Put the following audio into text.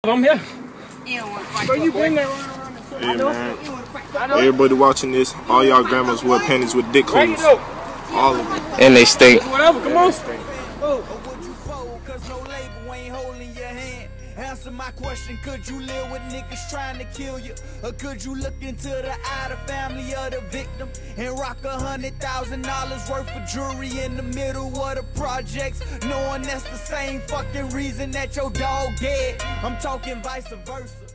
I'm here. So you bring that around. Yeah, man. Everybody watching this, all y'all grandmas wear panties with dick holes. All of them. And they stink. Whatever, come on. Answer my question, could you live with niggas trying to kill you? Or could you look into the eye of the family of the victim and rock $100,000 worth of jewelry in the middle of the projects, knowing that's the same fucking reason that your dog dead? I'm talking vice versa.